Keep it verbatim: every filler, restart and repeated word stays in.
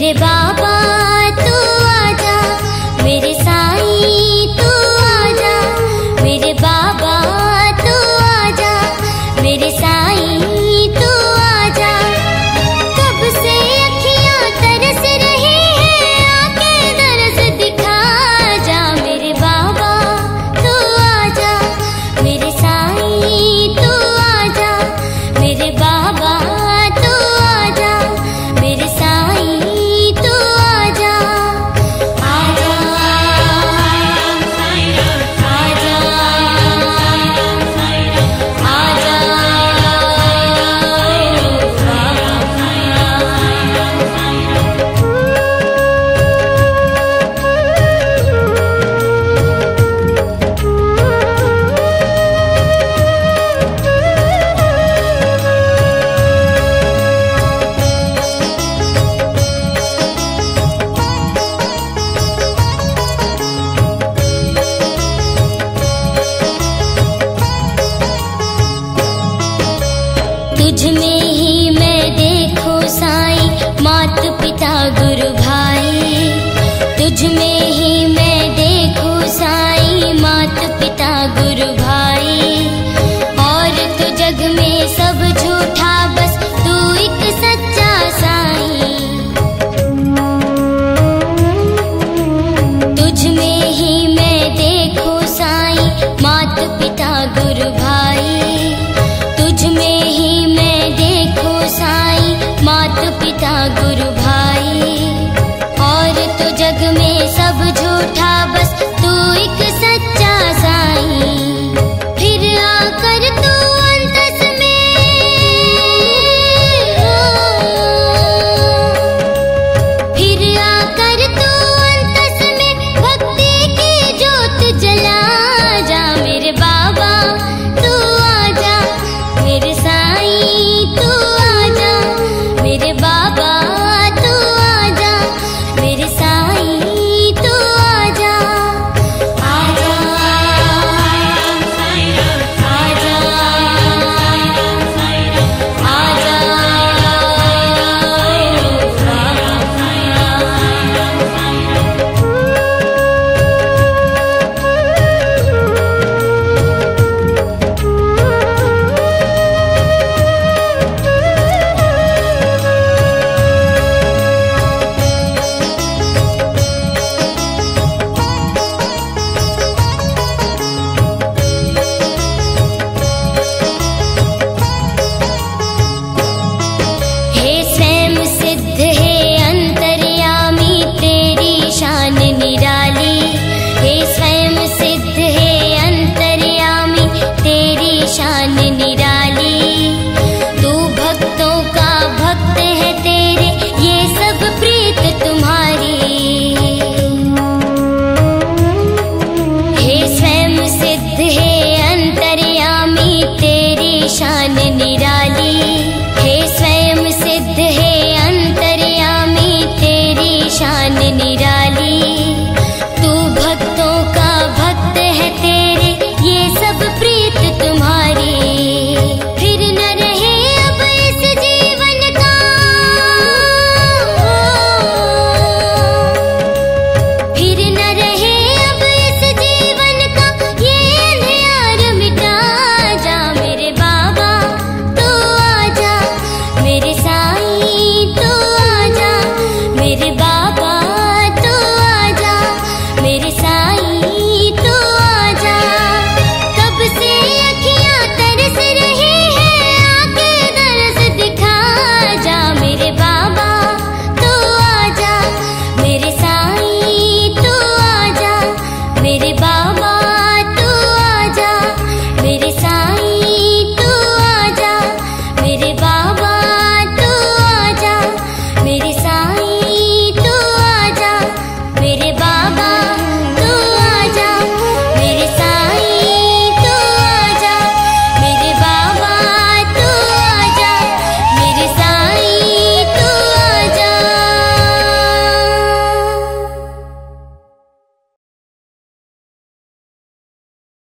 मेरे बाबा तू आजा, मेरे साईं तू आजा, मेरे बाबा तू आजा, मेरे साईं तू आजा। कब से अखियां तरस रही हैं, आके दरस दिखा जा। मेरे बाबा तू आजा, मेरे साईं तू आजा, मेरे बाबा तू आजा, मेरे साईं तू आजा। आजा आजा तुझ में ही मैं देखूं साईं, मात पिता गुरु भाई। तुझ में ही मैं देखूं साईं, मात पिता गुरु भाई। और तो जग में सब झूठा, बस तू एक सच्चा साईं। तुझ में ही मैं देखूं साईं, मात पिता गुरु भाई। तुझ में ही साईं, मात पिता गुरु भाई। और तो जग में सब झूठा,